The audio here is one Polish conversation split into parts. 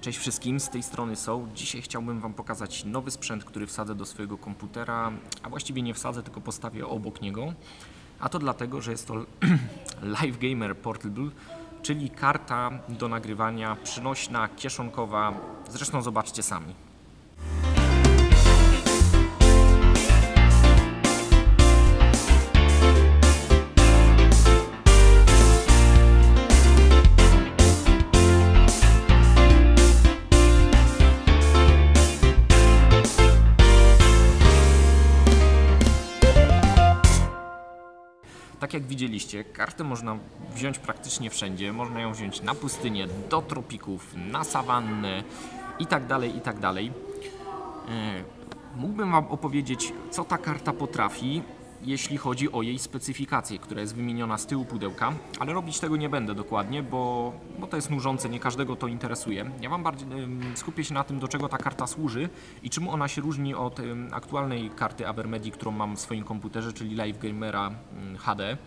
Cześć wszystkim, z tej strony są. Dzisiaj chciałbym Wam pokazać nowy sprzęt, który wsadzę do swojego komputera, a właściwie nie wsadzę, tylko postawię obok niego. A to dlatego, że jest to Live Gamer Portable, czyli karta do nagrywania przynośna, kieszonkowa. Zresztą zobaczcie sami. Tak jak widzieliście, kartę można wziąć praktycznie wszędzie. Można ją wziąć na pustynię, do tropików, na sawannę itd. Mógłbym Wam opowiedzieć, co ta karta potrafi, jeśli chodzi o jej specyfikację, która jest wymieniona z tyłu pudełka, ale robić tego nie będę dokładnie, bo to jest nużące, nie każdego to interesuje. Ja Wam bardziej skupię się na tym, do czego ta karta służy i czym ona się różni od aktualnej karty Avermedii, którą mam w swoim komputerze, czyli Live Gamera HD.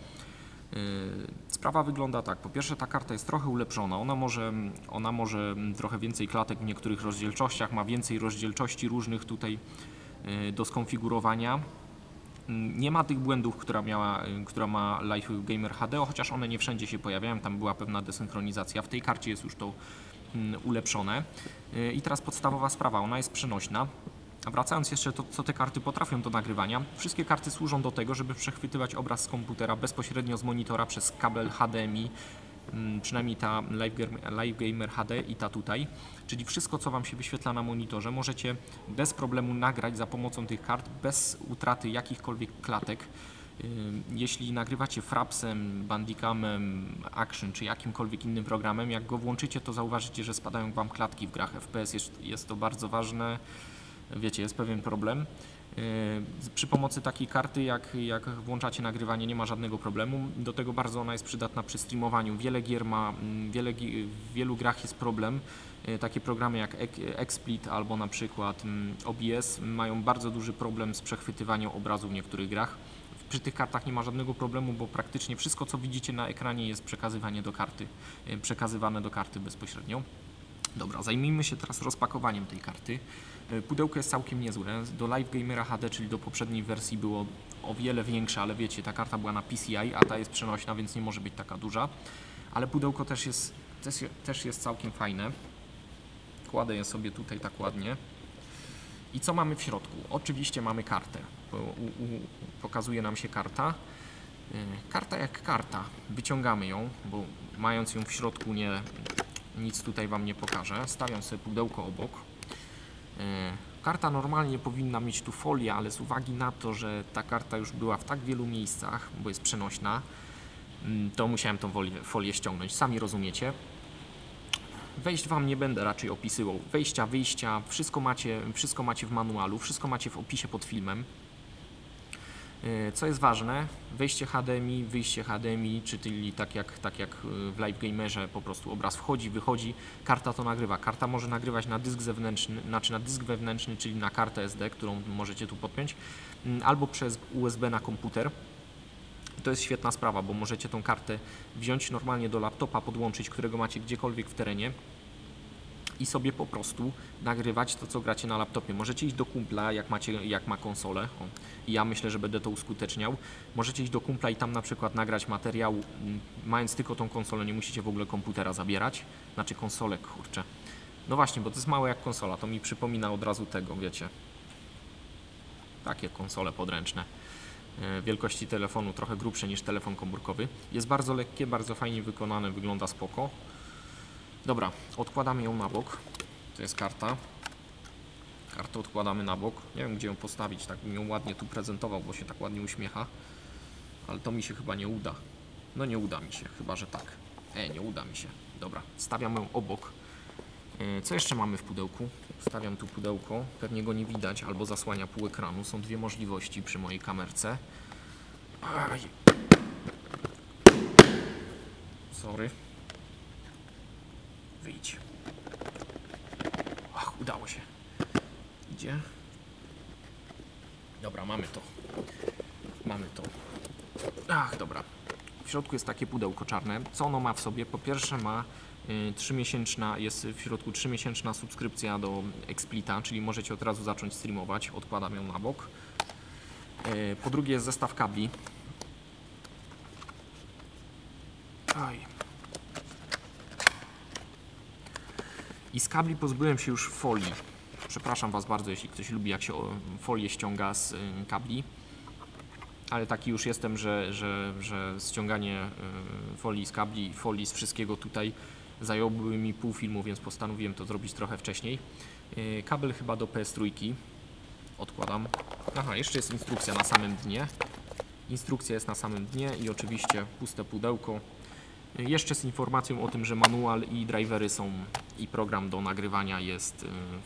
Sprawa wygląda tak. Po pierwsze, ta karta jest trochę ulepszona. Ona może trochę więcej klatek w niektórych rozdzielczościach, ma więcej rozdzielczości różnych tutaj do skonfigurowania. Nie ma tych błędów, która ma Live Gamer HD, chociaż one nie wszędzie się pojawiają, tam była pewna desynchronizacja. W tej karcie jest już to ulepszone. I teraz podstawowa sprawa, ona jest przenośna. A wracając jeszcze to, co te karty potrafią do nagrywania, wszystkie karty służą do tego, żeby przechwytywać obraz z komputera bezpośrednio z monitora przez kabel HDMI, przynajmniej ta Live Gamer HD i ta tutaj. Czyli wszystko, co Wam się wyświetla na monitorze, możecie bez problemu nagrać za pomocą tych kart, bez utraty jakichkolwiek klatek. Jeśli nagrywacie Frapsem, Bandicamem, Action czy jakimkolwiek innym programem, jak go włączycie, to zauważycie, że spadają Wam klatki w grach FPS. Jest to bardzo ważne. Wiecie, jest pewien problem. Przy pomocy takiej karty, jak włączacie nagrywanie, nie ma żadnego problemu. Do tego bardzo ona jest przydatna przy streamowaniu. Wiele gier ma, w wielu grach jest problem. Takie programy jak XSplit albo na przykład OBS mają bardzo duży problem z przechwytywaniem obrazu w niektórych grach. Przy tych kartach nie ma żadnego problemu, bo praktycznie wszystko, co widzicie na ekranie, jest przekazywane do karty bezpośrednio. Dobra, zajmijmy się teraz rozpakowaniem tej karty. Pudełko jest całkiem niezłe. Do Live Gamera HD, czyli do poprzedniej wersji, było o wiele większe, ale wiecie, ta karta była na PCI, a ta jest przenośna, więc nie może być taka duża. Ale pudełko też jest całkiem fajne. Kładę je sobie tutaj tak ładnie. I co mamy w środku? Oczywiście mamy kartę. Pokazuje nam się karta. Karta jak karta. Wyciągamy ją, bo mając ją w środku nic tutaj Wam nie pokażę. Stawiam sobie pudełko obok. Karta normalnie powinna mieć tu folię, ale z uwagi na to, że ta karta już była w tak wielu miejscach, bo jest przenośna, to musiałem tą folię ściągnąć. Sami rozumiecie. Wejść Wam nie będę raczej opisywał. Wejścia, wyjścia, wszystko macie w manualu, wszystko macie w opisie pod filmem. Co jest ważne, wejście HDMI, wyjście HDMI, czyli tak jak w Live Gamerze po prostu obraz wchodzi, wychodzi, karta to nagrywa. Karta może nagrywać na dysk zewnętrzny, na dysk wewnętrzny, czyli na kartę SD, którą możecie tu podpiąć, albo przez USB na komputer. To jest świetna sprawa, bo możecie tą kartę wziąć normalnie do laptopa, podłączyć, którego macie gdziekolwiek w terenie i sobie po prostu nagrywać to, co gracie na laptopie. Możecie iść do kumpla, jak ma konsolę. I ja myślę, że będę to uskuteczniał. Możecie iść do kumpla i tam na przykład nagrać materiał, mając tylko tą konsolę, nie musicie w ogóle komputera zabierać. Znaczy konsolę, kurczę. No właśnie, bo to jest małe jak konsola, to mi przypomina od razu tego, wiecie. Takie konsole podręczne. Wielkości telefonu, trochę grubsze niż telefon komórkowy. Jest bardzo lekkie, bardzo fajnie wykonane, wygląda spoko. Dobra, odkładamy ją na bok. To jest karta. Kartę odkładamy na bok. Nie wiem, gdzie ją postawić, tak bym ją ładnie tu prezentował, bo się tak ładnie uśmiecha. Ale to mi się chyba nie uda. No nie uda mi się, chyba że tak. Nie uda mi się. Dobra, stawiam ją obok. Co jeszcze mamy w pudełku? Stawiam tu pudełko. Pewnie go nie widać, albo zasłania pół ekranu. Są dwie możliwości przy mojej kamerce. Aj. Sorry. Wyjdź. Ach, udało się. Idzie. Dobra, mamy to. Ach, dobra. W środku jest takie pudełko czarne. Co ono ma w sobie? Po pierwsze ma 3-miesięczna, jest w środku 3-miesięczna subskrypcja do XSplita, czyli możecie od razu zacząć streamować. Odkładam ją na bok. Po drugie jest zestaw kabli. I z kabli pozbyłem się już folii. Przepraszam Was bardzo, jeśli ktoś lubi, jak się folię ściąga z kabli. Ale taki już jestem, że ściąganie folii z kabli, folii z wszystkiego tutaj zająłby mi pół filmu, więc postanowiłem to zrobić trochę wcześniej. Kabel chyba do PS3. Odkładam. Aha, jeszcze jest instrukcja na samym dnie. Instrukcja jest na samym dnie i oczywiście puste pudełko. Jeszcze z informacją o tym, że manual i drivery są i program do nagrywania jest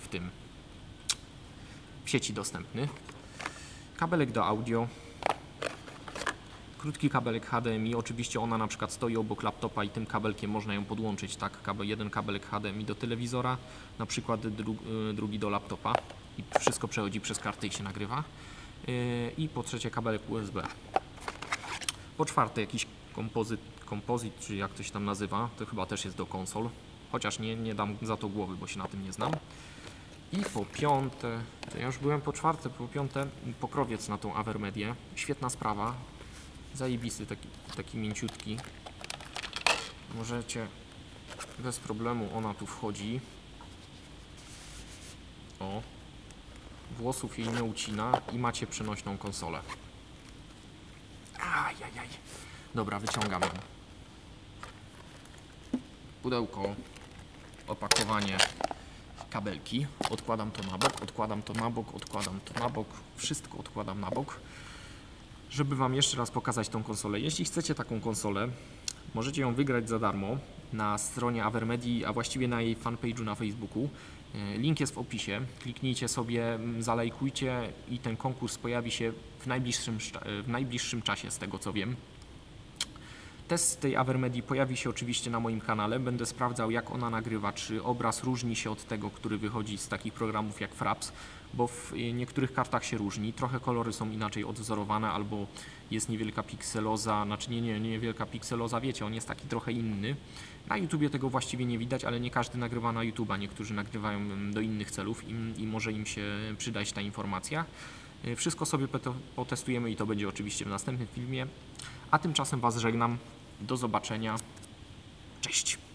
w sieci dostępny. Kabelek do audio. Krótki kabelek HDMI, oczywiście ona na przykład stoi obok laptopa i tym kabelkiem można ją podłączyć, tak? Jeden kabelek HDMI do telewizora, na przykład drugi do laptopa i wszystko przechodzi przez kartę i się nagrywa. I po trzecie kabelek USB. Po czwarte jakiś kompozyt, czy jak to się tam nazywa, to chyba też jest do konsol, chociaż nie dam za to głowy, bo się na tym nie znam. I po piąte, to ja już byłem po czwarte, po piąte pokrowiec na tą Avermedię, świetna sprawa. Zajebisty, taki mięciutki. Możecie bez problemu, ona tu wchodzi. O, włosów jej nie ucina i macie przenośną konsolę. Ajajaj. Dobra, wyciągam ją. Pudełko, opakowanie, kabelki. Odkładam to na bok, odkładam to na bok, odkładam to na bok. Wszystko odkładam na bok. Żeby Wam jeszcze raz pokazać tą konsolę. Jeśli chcecie taką konsolę, możecie ją wygrać za darmo na stronie Avermedii, a właściwie na jej fanpage'u na Facebooku. Link jest w opisie. Kliknijcie sobie, zalajkujcie i ten konkurs pojawi się w najbliższym czasie, z tego co wiem. Test tej Avermedii pojawi się oczywiście na moim kanale. Będę sprawdzał, jak ona nagrywa, czy obraz różni się od tego, który wychodzi z takich programów jak Fraps, bo w niektórych kartach się różni. Trochę kolory są inaczej odwzorowane, albo jest niewielka pikseloza, znaczy niewielka pikseloza, wiecie, on jest taki trochę inny. Na YouTubie tego właściwie nie widać, ale nie każdy nagrywa na YouTuba. Niektórzy nagrywają do innych celów i może im się przydać ta informacja. Wszystko sobie potestujemy i to będzie oczywiście w następnym filmie. A tymczasem Was żegnam. Do zobaczenia. Cześć.